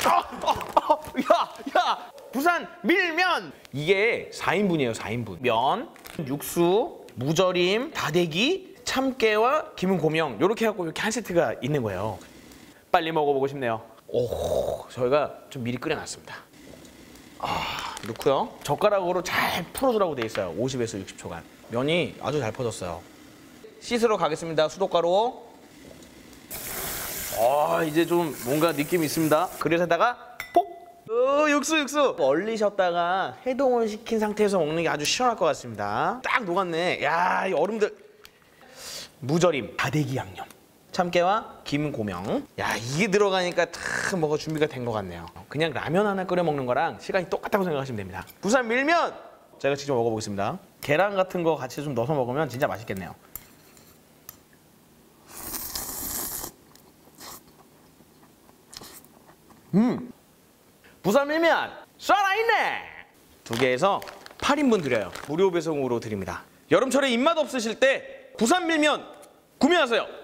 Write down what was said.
야! 부산 밀면! 이게 4인분이에요, 4인분. 면, 육수, 무절임, 다대기, 참깨와 김은고명 이렇게 해갖고 이렇게 한 세트가 있는 거예요. 빨리 먹어보고 싶네요. 오, 저희가 좀 미리 끓여놨습니다. 넣고요. 젓가락으로 잘 풀어주라고 돼 있어요. 50에서 60초간. 면이 아주 잘 퍼졌어요. 씻으러 가겠습니다. 수도가루. 이제 좀 뭔가 느낌이 있습니다. 그릇에다가 폭! 육수! 얼리셨다가 해동을 시킨 상태에서 먹는 게 아주 시원할 것 같습니다. 딱 녹았네. 야, 이 얼음들. 무절임, 다대기 양념. 참깨와 김고명. 야, 이게 들어가니까 다 뭐가 준비가 된 것 같네요. 그냥 라면 하나 끓여 먹는 거랑 시간이 똑같다고 생각하시면 됩니다. 부산 밀면! 제가 직접 먹어보겠습니다. 계란 같은 거 같이 좀 넣어서 먹으면 진짜 맛있겠네요. 부산 밀면 살아있네! 2개에서 8인분 드려요. 무료 배송으로 드립니다. 여름철에 입맛 없으실 때 부산 밀면 구매하세요.